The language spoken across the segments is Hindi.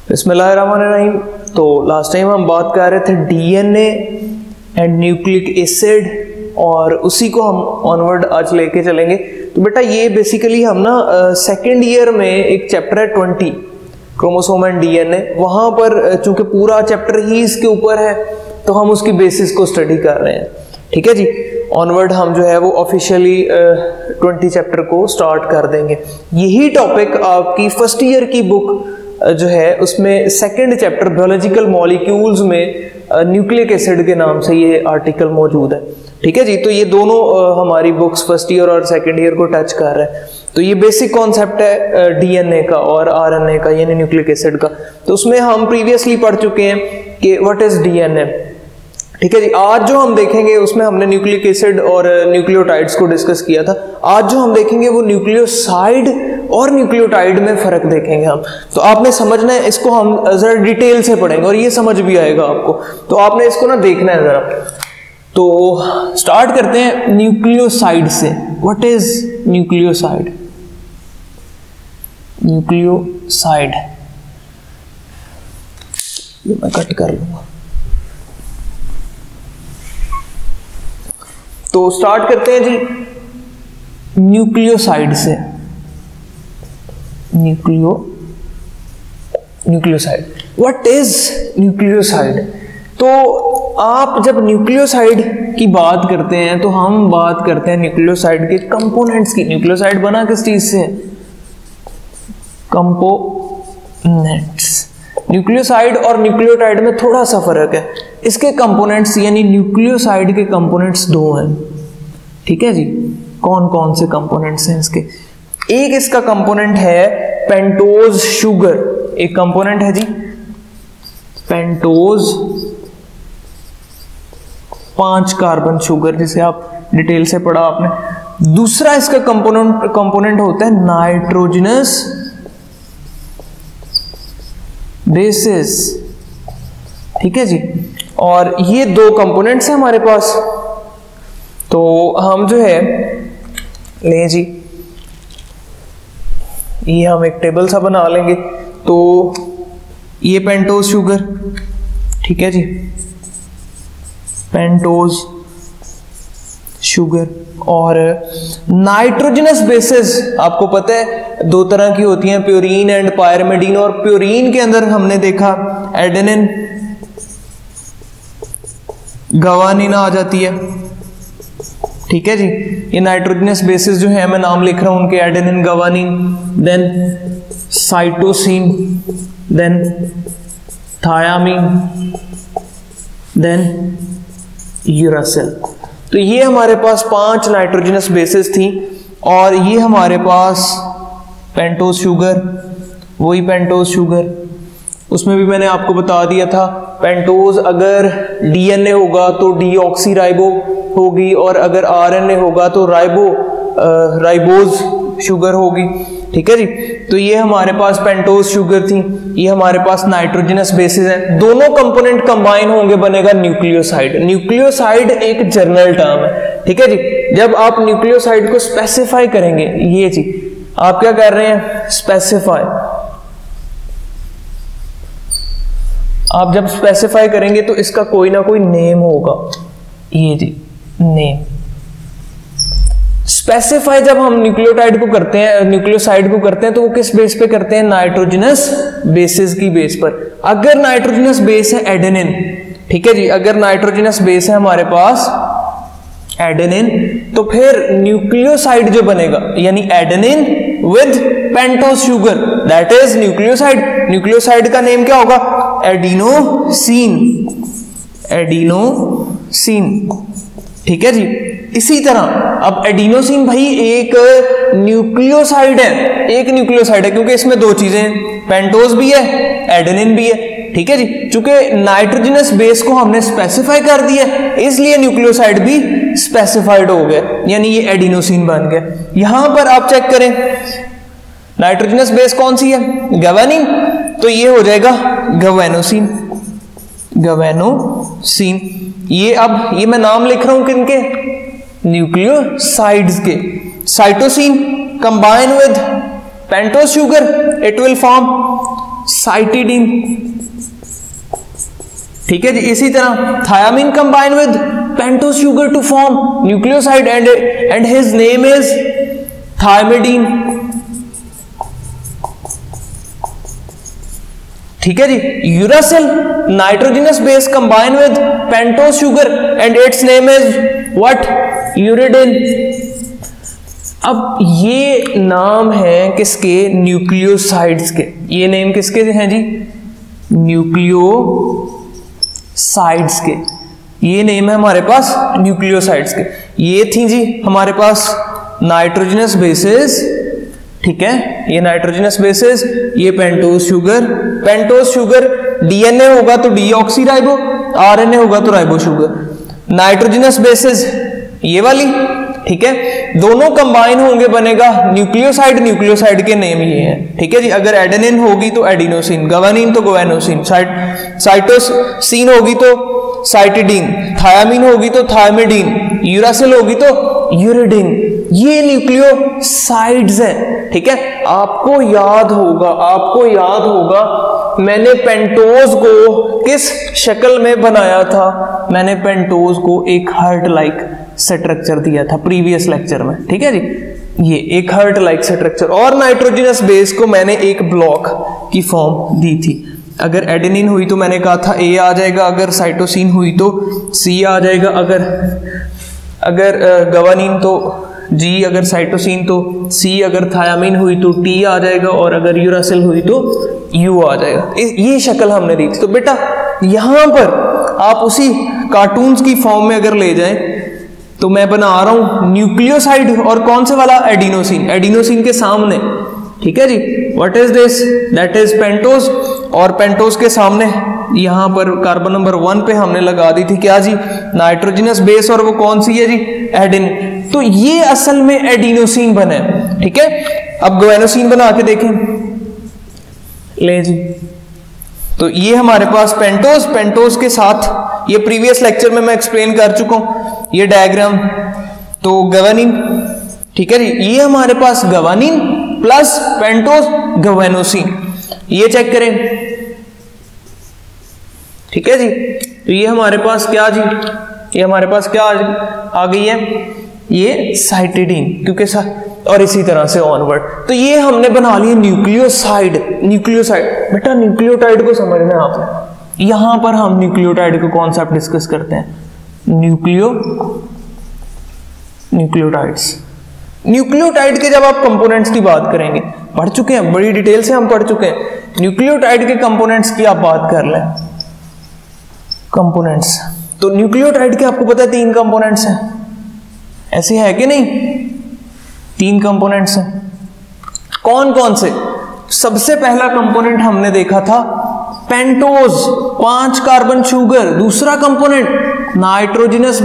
बिस्मिल्लाहिर्रहमानिर्रहीम। तो लास्ट टाइम हम बात कर रहे थे डीएनए एंड न्यूक्लिक एसिड और उसी को हम ऑनवर्ड आज लेके चलेंगे। तो बेटा ये बेसिकली हम ना सेकेंड ईयर में एक चैप्टर है 20 क्रोमोसोम एंड डीएनए, वहाँ पर चूंकि पूरा चैप्टर ही इसके ऊपर है तो हम उसकी बेसिस को स्टडी कर रहे हैं। ठीक है जी, ऑनवर्ड हम जो है वो ऑफिशियली 20 चैप्टर को स्टार्ट कर देंगे। यही टॉपिक आपकी फर्स्ट ईयर की बुक जो है उसमें सेकंड चैप्टर बायोलॉजिकल मॉलिक्यूल्स में न्यूक्लिक एसिड के नाम से ये आर्टिकल मौजूद है। ठीक है जी, तो ये दोनों हमारी बुक्स फर्स्ट ईयर और सेकंड ईयर को टच कर रहे हैं। तो ये बेसिक कॉन्सेप्ट है डीएनए का और आरएनए का यानी न्यूक्लिक एसिड का। तो उसमें हम प्रीवियसली पढ़ चुके हैं कि व्हाट इज डीएनए। ठीक है जी, आज जो हम देखेंगे उसमें हमने न्यूक्लिक एसिड और न्यूक्लियोटाइड्स को डिस्कस किया था। आज जो हम देखेंगे वो न्यूक्लियोसाइड और न्यूक्लियोटाइड में फर्क देखेंगे हम। तो आपने समझना है, इसको हम जरा डिटेल से पढ़ेंगे और ये समझ भी आएगा आपको। तो आपने इसको ना देखना है जरा। तो स्टार्ट करते हैं न्यूक्लियोसाइड से। What is nucleoside? न्यूक्लियोसाइड ये मैं कट कर लूंगा। तो स्टार्ट करते हैं जी न्यूक्लियोसाइड से। Nucleoside, what is nucleoside? तो आप जब न्यूक्लियोसाइड की बात करते हैं तो हम बात करते हैं न्यूक्लियोसाइड के कंपोनेंट्स की। न्यूक्लियोसाइड बना किस चीज से? कंपोनेंट्स। न्यूक्लियोसाइड और न्यूक्लियोटाइड में थोड़ा सा फर्क है। इसके कंपोनेंट्स यानी न्यूक्लियोसाइड के कंपोनेंट्स दो हैं। ठीक है जी, कौन कौन से कंपोनेंट्स हैं इसके? एक इसका कंपोनेंट है पेंटोज शुगर। एक कंपोनेंट है जी पेंटोज 5 कार्बन शुगर, जिसे आप डिटेल से पढ़ा आपने। दूसरा इसका कंपोनेंट होता है नाइट्रोजनस बेसिस। ठीक है जी, और ये दो कंपोनेंट्स हैं हमारे पास। तो हम जो है ले जी, ये हम एक टेबल सा बना लेंगे। तो ये पेंटोज शुगर, ठीक है जी, पेंटोज शुगर। और नाइट्रोजनस बेसिस आपको पता है दो तरह की होती हैं, प्योरीन एंड पायरिमिडीन। और प्योरीन के अंदर हमने देखा एडेनिन गवानीन आ जाती है। ठीक है जी, ये नाइट्रोजनस बेसिस जो है मैं नाम लिख रहा हूं उनके, adenine guanine, then cytosine, then thymine, then uracil. तो ये हमारे पास 5 नाइट्रोजनस बेसिस थी। और ये हमारे पास पेंटोज शुगर, वही पेंटोज शुगर, उसमें भी मैंने आपको बता दिया था पेंटोज अगर डीएनए होगा तो डीऑक्सीराइबो होगी, और अगर आरएनए होगा तो राइबोज शुगर होगी। ठीक है जी, तो ये हमारे पास पेंटोज शुगर थी, ये हमारे पास नाइट्रोजनस बेसिस है। दोनों कंपोनेंट कंबाइन होंगे बनेगा न्यूक्लियोसाइड। न्यूक्लियोसाइड एक जनरल टर्म है। ठीक है जी, जब आप न्यूक्लियोसाइड को स्पेसिफाई करेंगे, ये जी आप क्या कर रहे हैं? स्पेसिफाई। आप जब स्पेसिफाई करेंगे तो इसका कोई ना कोई नेम होगा। ये जी नेम। स्पेसिफाई जब हम न्यूक्लियोटाइड को करते हैं, न्यूक्लियोसाइड को करते हैं, तो वो किस बेस पे करते हैं? नाइट्रोजनस बेसिस की बेस पर। अगर नाइट्रोजनस बेस है एडेनिन, ठीक है जी, अगर नाइट्रोजनस बेस है हमारे पास एडेनिन, तो फिर न्यूक्लियोसाइड जो बनेगा यानी adenine with pentose sugar, that is nucleoside. Nucleoside का नेम क्या होगा? एडिनोसिन। एडिनोसिन। ठीक है जी, इसी तरह अब एडिनोसिन भाई एक न्यूक्लियोसाइड है, एक न्यूक्लियोसाइड है क्योंकि इसमें दो चीजें हैं, पेंटोज भी है, एडेनिन भी है। ठीक है जी, चूंकि नाइट्रोजनस बेस को हमने स्पेसिफाई कर दिया इसलिए न्यूक्लियोसाइड भी स्पेसिफाइड हो गया, यानी ये एडिनोसिन बन गया। यहां पर आप चेक करें नाइट्रोजनस बेस कौन सी है? गवानीन, तो ये हो जाएगा गवानोसिन। गवानोसिन। ये अब ये मैं नाम लिख रहा हूं किनके? न्यूक्लियोसाइड्स के। Cytosine combine with pentose sugar, it will form cytidine. ठीक है जी। इसी तरह thiamine combine with pentose sugar to form nucleoside and his name is thymidine. ठीक है जी। Uracil nitrogenous base combine with pentose sugar and its name is what? Uridine. अब ये नाम है किसके? न्यूक्लियोसाइड्स के। ये नेम किसके हैं जी? न्यूक्लियोसाइड्स के। ये नेम है हमारे पास न्यूक्लियोसाइड्स के। ये थी जी हमारे पास नाइट्रोजनस बेसेस। ठीक है, ये नाइट्रोजनस बेसेस, ये pentose sugar. Pentose sugar DNA होगा तो डीऑक्सीराइबो, आरएनए होगा तो राइबो शुगर। नाइट्रोजनस बेसेस ये वाली। ठीक है, दोनों कंबाइन होंगे बनेगा न्यूक्लियोसाइड। न्यूक्लियोसाइड के नेम ये हैं। ठीक है जी। अगर एडेनिन होगी तो एडिनोसिन, गवानीन तो ग्वानोसिन, साइटोसिन होगी तो साइटिडीन, थायामीन होगी तो थायमिडीन, यूरासिल होगी तो यूरिडिन। ये न्यूक्लियोसाइड्स हैं। ठीक है, आपको याद होगा मैंने पेंटोज को किस शक्ल में बनाया था? मैंने पेंटोज को एक हार्ट लाइक स्ट्रक्चर दिया था प्रीवियस लेक्चर में। ठीक है जी, ये एक हार्ट लाइक स्ट्रक्चर। और नाइट्रोजनस बेस को मैंने एक ब्लॉक की फॉर्म दी थी। अगर एडेनिन हुई तो मैंने कहा था ए आ जाएगा, अगर साइटोसिन हुई तो सी आ जाएगा, अगर गवानीन तो जी, अगर साइटोसिन तो सी, अगर थायामीन हुई तो टी आ जाएगा, और अगर यूरासिल हुई तो यू आ जाएगा। ये शक्ल हमने दी थी। तो बेटा यहां पर आप उसी कार्टून्स की फॉर्म में अगर ले जाएं तो मैं बना रहा हूं न्यूक्लियोसाइड, और कौन से वाला? एडिनोसिन। एडिनोसिन के सामने। ठीक है जी, what is this? That is pentose. और पेंटोज के सामने यहां पर कार्बन नंबर 1 पे हमने लगा दी थी क्या जी? Nitrogenous base. और वो कौन सी है जी? एडेनिन। तो ये असल में एडिनोसिन बने। ठीक है, अब ग्वानोसिन बना के देखें। ले जी, तो ये हमारे पास पेंटोज के साथ, ये प्रीवियस लेक्चर में मैं एक्सप्लेन कर चुका हूं ये डायग्राम। तो गवानीन। ठीक है जी, ये हमारे पास गवानीन प्लस पेंटोज ग्वानोसिन। ये चेक करें। ठीक है जी, तो ये हमारे पास क्या जी? ये हमारे पास क्या आ गई है? ये साइटिडीन, क्योंकि और इसी तरह से ऑनवर्ड। तो ये हमने बना लिया न्यूक्लियोसाइड। बेटा न्यूक्लियोटाइड को समझना है आपने। यहां पर हम न्यूक्लियोटाइड का कॉन्सेप्ट डिस्कस करते हैं। न्यूक्लियोटाइड्स। न्यूक्लियोटाइड के जब आप कंपोनेंट्स की बात करेंगे, पढ़ चुके हैं, बड़ी डिटेल से हम पढ़ चुके हैं। न्यूक्लियोटाइड के कंपोनेंट्स की आप बात कर लें, कंपोनेंट्स, तो न्यूक्लियोटाइड के आपको पता है 3 कंपोनेंट्स हैं। ऐसे है कि नहीं? 3 कंपोनेंट्स हैं। कौन कौन से? सबसे पहला कंपोनेंट हमने देखा था पेंटोज, 5 कार्बन शुगर। दूसरा कंपोनेंट नाइट्रोजनस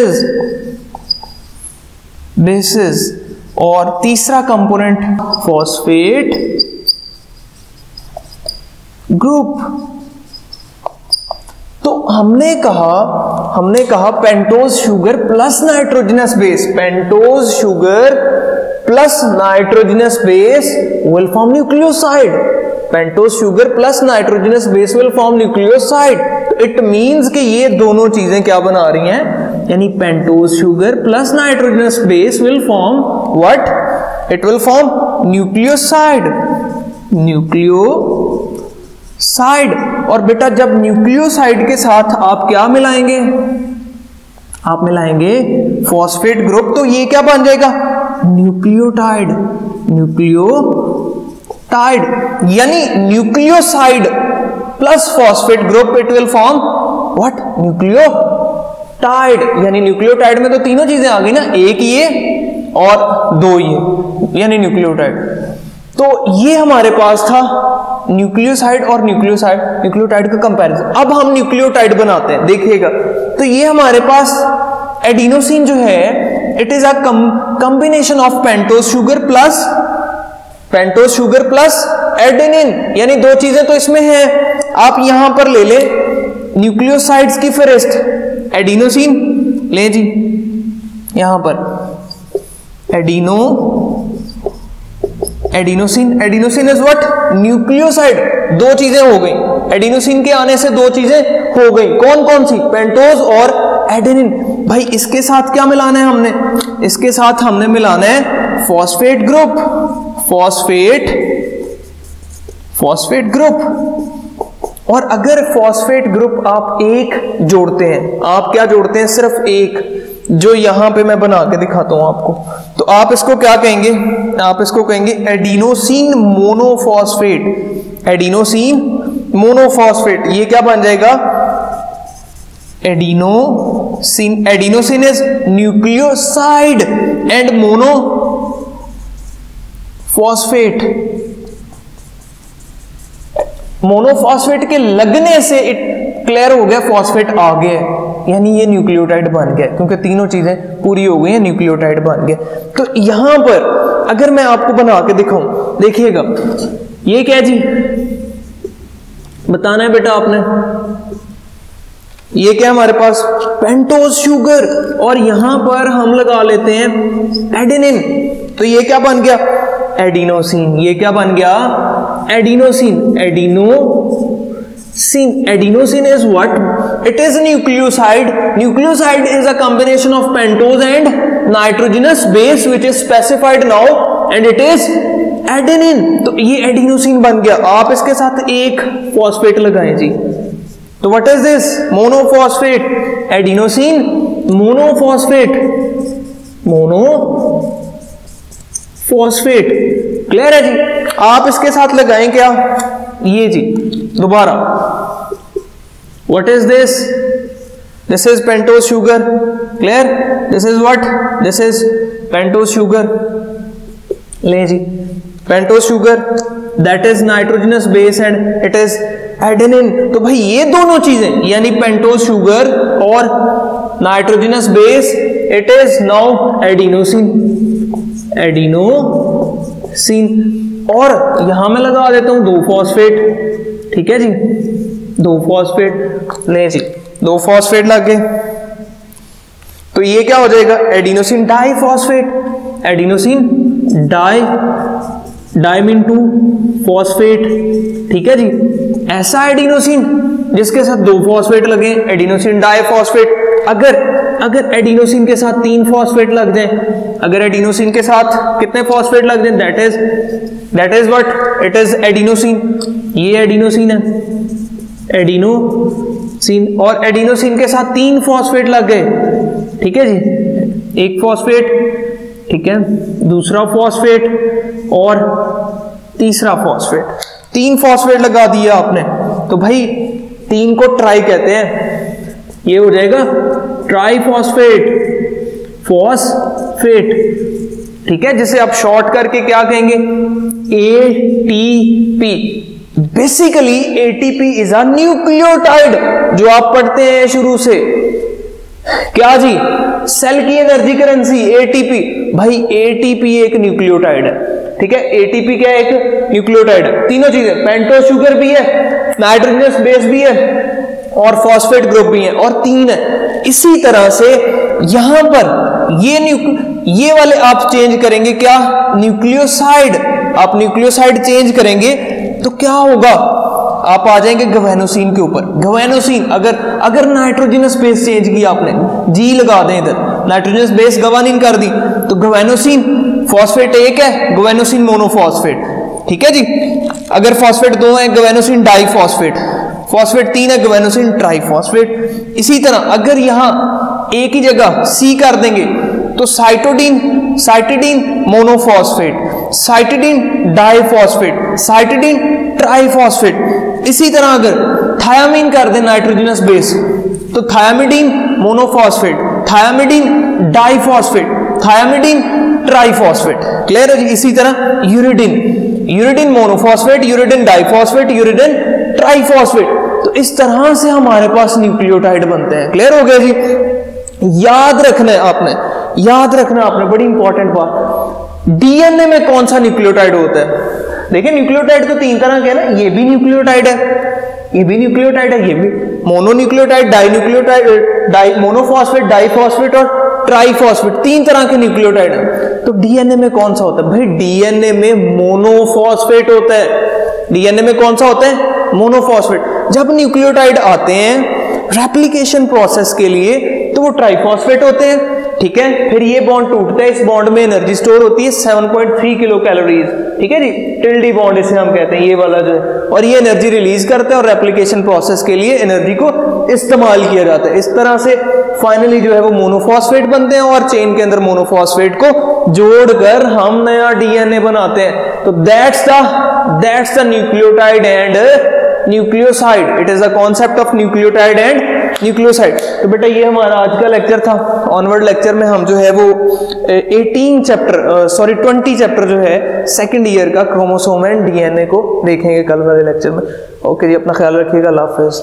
बेसेस। और तीसरा कंपोनेंट फॉस्फेट ग्रुप। तो हमने कहा pentose sugar plus nitrogenous base. Pentose sugar plus nitrogenous base will form nucleoside. Pentose sugar plus nitrogenous base will form nucleoside. It means कि ये दोनों चीजें क्या बना रही हैं? यानी pentose sugar plus nitrogenous base will form what? It will form nucleoside. और बेटा जब न्यूक्लियोसाइड के साथ आप क्या मिलाएंगे? आप मिलाएंगे फॉस्फेट ग्रुप, तो ये क्या बन जाएगा? न्यूक्लियोटाइड। यानी nucleoside plus phosphate group, it will form what? Nucleotide. यानी न्यूक्लियोटाइड में तो तीनों चीजें आ गई ना, एक ये और 2 ये, यानी न्यूक्लियोटाइड। तो ये हमारे पास था न्यूक्लियोसाइड और न्यूक्लियोटाइड का कंपैरिजन। अब हम न्यूक्लियोटाइड बनाते हैं, देखिएगा। तो ये हमारे पास एडिनोसिन जो है, it is a combination of pentose sugar plus adenine, यानी 2 चीजें तो इसमें हैं। आप यहां पर ले ले न्यूक्लियोसाइड्स की फहरिस्त, एडिनोसिन ले जी, यहां पर adenosine, adenosine is what? Nucleoside. दो चीजें हो गई, एडिनोसिन के आने से दो चीजें हो गई, कौन कौन सी? पेंटोज और एडेनिन। भाई इसके साथ क्या मिलाना है हमने? इसके साथ हमने मिलाना है फॉस्फेट ग्रुप, फॉस्फेट ग्रुप। और अगर फॉस्फेट ग्रुप आप एक जोड़ते हैं, आप क्या जोड़ते हैं? सिर्फ एक, जो यहां पे मैं बना के दिखाता हूं आपको, तो आप इसको क्या कहेंगे? आप इसको कहेंगे एडिनोसिन मोनोफॉस्फेट, एडिनोसिन मोनोफॉस्फेट। ये क्या बन जाएगा? Adenosine, adenosine is nucleoside and monophosphate. Monophosphate के लगने से इट क्लियर हो गया, फॉस्फेट आ गया, यानी ये न्यूक्लियोटाइड बन गया, क्योंकि तीनों चीजें पूरी हो गई हैं, न्यूक्लियोटाइड बन गया। तो यहां पर अगर मैं आपको बना के दिखाऊं, देखिएगा ये क्या जी? बताना है बेटा आपने। ये क्या हमारे पास? पेंटोज शुगर, और यहां पर हम लगा लेते हैं एडेनिन, तो ये क्या बन गया? एडिनोसिन। ये क्या बन गया? Adenosine, adenosine. Adenosine is what? It is a nucleoside. Nucleoside is a combination of pentose and nitrogenous base which is specified now and it is adenine. तो ये एडिनोसिन बन गया। आप इसके साथ एक फॉस्फेट लगाएं जी, तो what is this? Monophosphate, adenosine monophosphate, monophosphate. Clear है जी? आप इसके साथ लगाएं क्या? ये जी दोबारा, what is this? This is pentose sugar. Clear? This is what? This is pentose sugar. ले जी, pentose sugar that is nitrogenous base and it is adenine. तो भाई ये दोनों चीजें, यानी pentose sugar और nitrogenous base, it is now adenosine, adenosine. और यहां मैं लगा देता हूं 2 फॉस्फेट, ठीक है जी, 2 फॉस्फेट। ले जी, 2 फॉस्फेट लग गए, तो ये क्या हो जाएगा? Adenosine diphosphate, adenosine di mean 2 phosphate, ठीक है जी। ऐसा एडिनोसिन जिसके साथ 2 फॉस्फेट लगे, एडिनोसिन डाइफॉस्फेट। अगर एडिनोसिन के साथ 3 फॉस्फेट लग जाए, अगर एडिनोसिन के साथ कितने फॉस्फेट लग जाए? That is what? It is adenosine. ये एडिनोसिन है, एडिनोसिन। और एडिनोसिन के साथ 3 फॉस्फेट लग गए, ठीक है जी, 1 फॉस्फेट, ठीक है, दूसरा फॉस्फेट और तीसरा फॉस्फेट। 3 फॉस्फेट लगा दिया आपने, तो भाई 3 को ट्राई कहते हैं, ये हो जाएगा ट्राइफॉस्फेट, फॉस्फेट, ठीक है, जिसे आप शॉर्ट करके क्या कहेंगे? ATP। Basically ATP is a nucleotide, जो आप पढ़ते हैं शुरू से, क्या जी? सेल की एनर्जी करेंसी ATP। भाई ATP एक न्यूक्लियोटाइड है, ठीक है, ATP क्या है? एक न्यूक्लियोटाइड है। तीनों चीजें, पेंटोज शुगर भी है, नाइट्रोजनस बेस भी है और फॉस्फेट ग्रुप भी है, और 3 है। इसी तरह से यहां पर ये वाले आप चेंज करेंगे क्या? न्यूक्लियोसाइड। आप न्यूक्लियोसाइड चेंज करेंगे तो क्या होगा? आप आ जाएंगे गवेनोसिन के ऊपर। गवेनोसिन, अगर नाइट्रोजनस बेस चेंज किया आपने, जी लगा दें इधर, नाइट्रोजनस बेस गवानिन कर दी, तो गवेनोसिन फॉस्फेट 1 है, गवेनोसिन मोनोफॉस्फेट, ठीक है जी। अगर फॉस्फेट 2 है, गवेनोसिन डाइफॉस्फेट, फॉस्फेट 3 है, गवेनोसिन ट्राइफॉस्फेट। इसी तरह अगर यहां एक ही जगह C कर देंगे तो cytidine monophosphate, cytidine diphosphate, cytidine triphosphate. इसी तरह अगर थायामीन कर दें नाइट्रोजनस बेस, तो thymidine monophosphate, thymidine diphosphate, thymidine triphosphate. Clear है जी? इसी तरह uridine monophosphate, uridine diphosphate, uridine triphosphate. तो इस तरह से हमारे पास न्यूक्लियोटाइड बनते हैं। क्लियर हो गया जी? याद रखना है आपने, बड़ी इंपॉर्टेंट बात। डीएनए में कौन सा न्यूक्लियोटाइड होता है? देखिए न्यूक्लियोटाइड तो 3 तरह के हैं ना, ये भी न्यूक्लियोटाइड है, ये भी न्यूक्लियोटाइड है, ये भी मोनोन्यूक्लियोटाइड, डाइन्यूक्लियोटाइड, मोनोफॉस्फेट, डाइफॉस्फेट और ट्राइफॉस्फेट, 3 तरह के न्यूक्लियोटाइड हैं। तो डीएनए में कौन सा होता है भाई? डीएनए में मोनोफॉस्फेट होता है। डीएनए में कौन सा होता है? मोनोफॉस्फेट। जब न्यूक्लियोटाइड आते हैं रेप्लिकेशन प्रोसेस के लिए तो वो ट्राइफॉस्फेट होते हैं, ठीक है। फिर ये बॉन्ड टूटता है, इस बॉन्ड में एनर्जी स्टोर होती है 7.3 किलो कैलोरीज, ठीक है जी। टिल्डी बॉन्ड इसे हम कहते हैं, ये वाला जो है, और ये एनर्जी रिलीज करता है और रेप्लिकेशन प्रोसेस के लिए एनर्जी को इस्तेमाल किया जाता है। इस तरह से फाइनली जो है वो मोनोफॉस्फेट बनते हैं और चेन के अंदर मोनोफॉस्फेट को जोड़कर हम नया डीएनए बनाते हैं। तो that's the nucleotide and nucleoside. It is the concept of nucleotide and nucleoside. तो बेटा ये हमारा आज का लेक्चर था। ऑनवर्ड लेक्चर में हम जो है वो 20 चैप्टर जो है सेकंड ईयर का क्रोमोसोम एंड डीएनए को देखेंगे कल वाले लेक्चर में। ओके जी, अपना ख्याल रखिएगा। अल्लाह हाफिज़।